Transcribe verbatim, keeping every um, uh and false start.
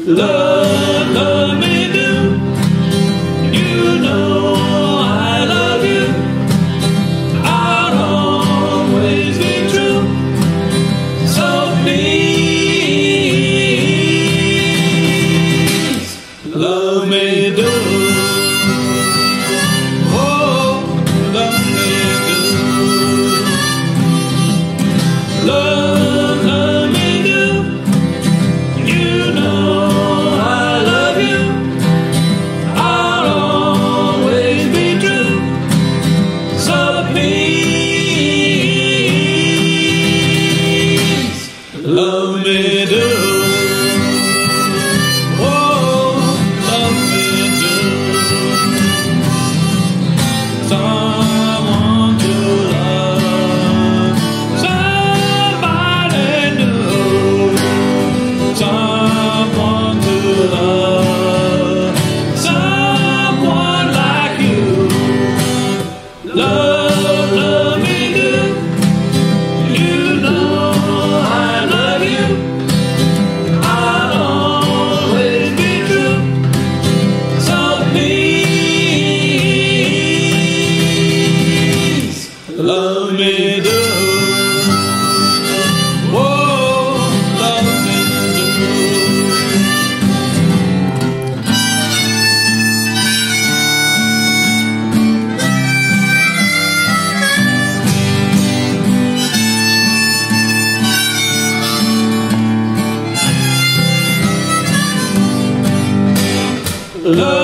Love, love me do. You know I love you. I'll always be true. So please, love me do. Oh, love me do. Love, love me do. You know I love you. I'll always be true. So please, love me do. Oh, love me do. Someone to love, somebody new, someone to love, someone like you. Love, love me do. You know I love you. I'll always be true. So please, love me do. Whoa, love me do. Love